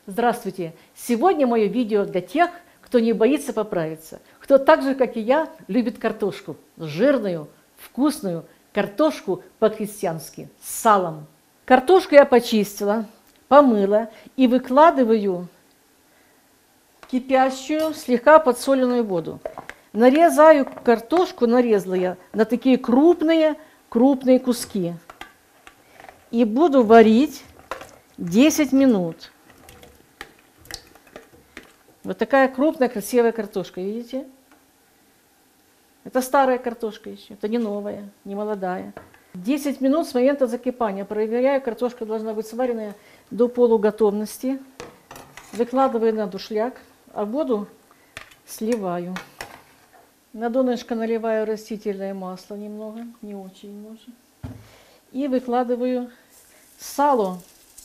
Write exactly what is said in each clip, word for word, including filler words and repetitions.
Здравствуйте! Сегодня мое видео для тех, кто не боится поправиться, кто так же, как и я, любит картошку, жирную, вкусную, картошку по-крестьянски, с салом. Картошку я почистила, помыла и выкладываю в кипящую, слегка подсоленную воду. Нарезаю картошку, нарезала я на такие крупные, крупные куски. И буду варить десять минут. Вот такая крупная, красивая картошка, видите? Это старая картошка еще, это не новая, не молодая. десять минут с момента закипания. Проверяю, картошка должна быть сваренная до полуготовности. Выкладываю на душляк, а воду сливаю. На донышко наливаю растительное масло немного, не очень много. И выкладываю сало.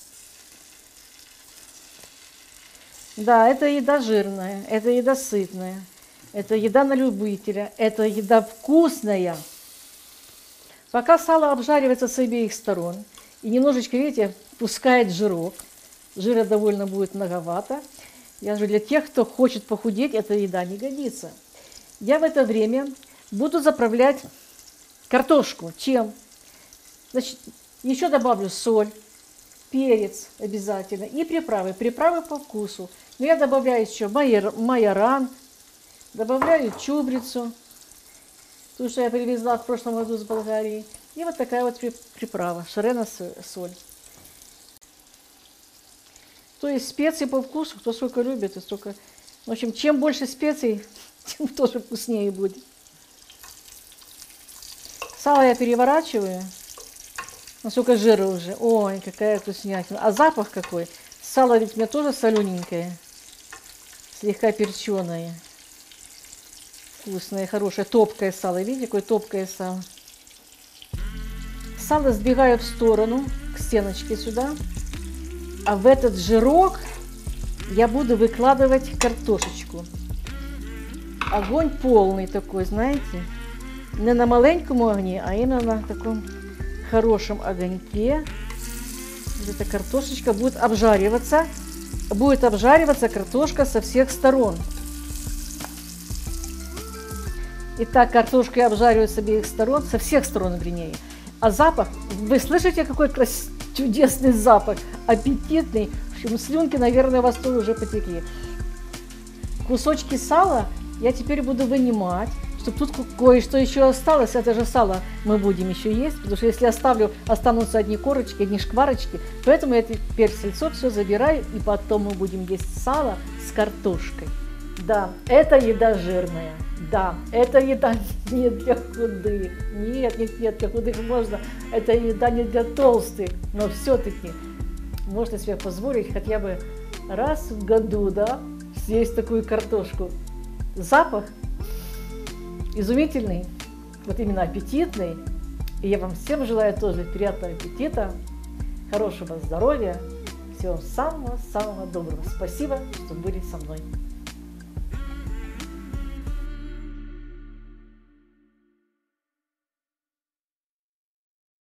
Да, это еда жирная, это еда сытная, это еда на любителя, это еда вкусная. Пока сало обжаривается с обеих сторон и немножечко, видите, пускает жирок, жира довольно будет многовато. Я же для тех, кто хочет похудеть, эта еда не годится. Я в это время буду заправлять картошку. Чем? Значит, еще добавлю соль, перец обязательно и приправы. Приправы по вкусу. Но я добавляю еще майоран, добавляю чубрицу, ту, что я привезла в прошлом году с Болгарии. И вот такая вот приправа, шарена соль. То есть специи по вкусу, кто сколько любит, и столько. В общем, чем больше специй, тем тоже вкуснее будет. Сало я переворачиваю. Насколько жира уже. Ой, какая вкуснятина. А запах какой. Сало ведь у меня тоже солененькое. Слегка перченое. Вкусное, хорошее. Топкое сало. Видите, какое топкое сало. Сало сдвигаю в сторону, к стеночке сюда. А в этот жирок я буду выкладывать картошечку. Огонь полный такой, знаете. Не на маленьком огне, а именно на таком хорошем огоньке. Вот эта картошечка будет обжариваться. Будет обжариваться картошка со всех сторон. Итак, картошка обжаривается с обеих сторон, со всех сторон, вернее. А запах, вы слышите, какой красивый, чудесный запах, аппетитный. В общем, слюнки, наверное, у вас тоже уже потекли. Кусочки сала я теперь буду вынимать. Чтобы тут кое-что еще осталось, это же сало мы будем еще есть, потому что если оставлю, останутся одни корочки, одни шкварочки, поэтому я теперь сальцо все забираю, и потом мы будем есть сало с картошкой. Да, это еда жирная, да, это еда не для худых, нет, нет, нет, для худых можно, это еда не для толстых, но все-таки можно себе позволить хотя бы раз в году, да, съесть такую картошку. Запах изумительный, вот именно аппетитный. И я вам всем желаю тоже приятного аппетита, хорошего здоровья, всего самого-самого доброго. Спасибо, что были со мной.